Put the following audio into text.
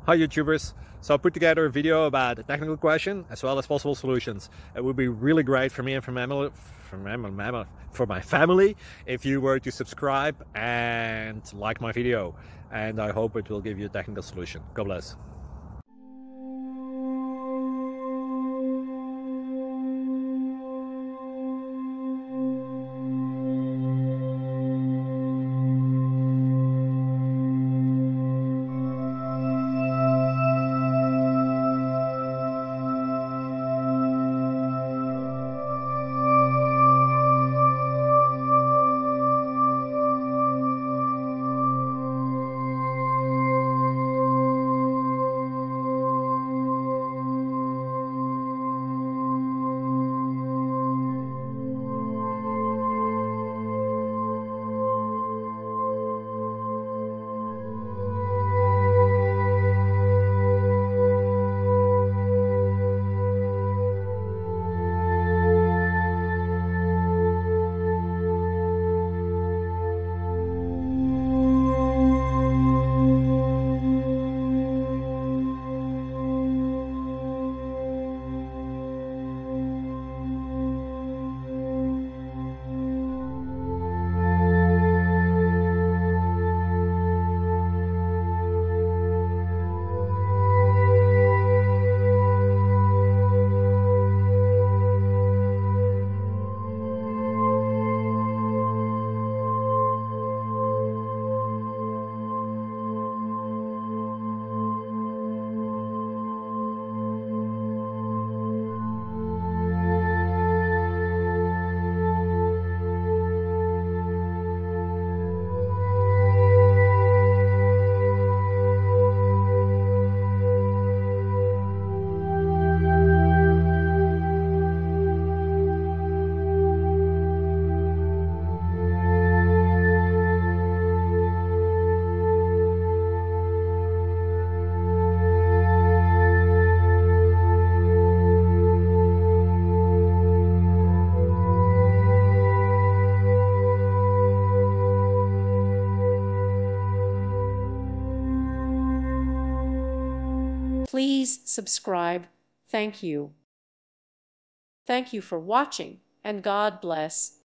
Hi YouTubers! So I put together a video about a technical question as well as possible solutions. It would be really great for me and for my family if you were to subscribe and like my video, and I hope it will give you a technical solution. God bless. Please subscribe. Thank you. Thank you for watching, and God bless.